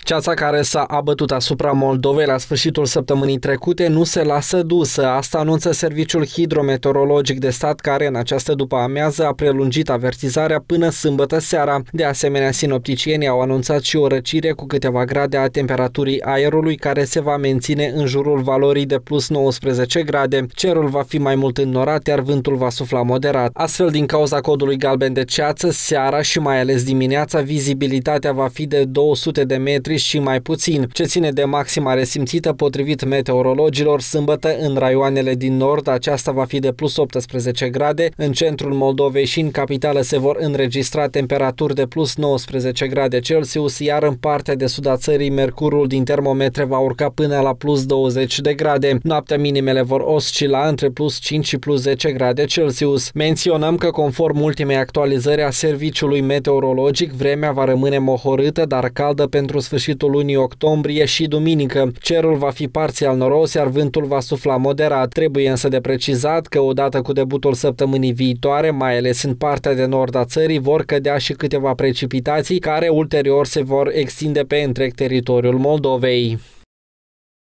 Ceața care s-a abătut asupra Moldovei la sfârșitul săptămânii trecute nu se lasă dusă. Asta anunță Serviciul Hidrometeorologic de Stat, care în această după-amiază a prelungit avertizarea până sâmbătă seara. De asemenea, sinopticienii au anunțat și o răcire cu câteva grade a temperaturii aerului, care se va menține în jurul valorii de plus 19 grade. Cerul va fi mai mult înnorat, iar vântul va sufla moderat. Astfel, din cauza codului galben de ceață, seara și mai ales dimineața, vizibilitatea va fi de 200 de metri și mai puțin. Ce ține de maxima resimțită, potrivit meteorologilor, sâmbătă în raioanele din nord, aceasta va fi de plus 18 grade, în centrul Moldovei și în capitală se vor înregistra temperaturi de plus 19 grade Celsius, iar în partea de sud a țării mercurul din termometre va urca până la plus 20 de grade. Noaptea minimele vor oscila între plus 5 și plus 10 grade Celsius. Menționăm că conform ultimei actualizări a Serviciului Meteorologic, vremea va rămâne mohorâtă, dar caldă pentru sfârșitul lunii octombrie și duminică. Cerul va fi parțial noros, iar vântul va sufla moderat. Trebuie însă de precizat că odată cu debutul săptămânii viitoare, mai ales în partea de nord a țării, vor cădea și câteva precipitații care ulterior se vor extinde pe întreg teritoriul Moldovei.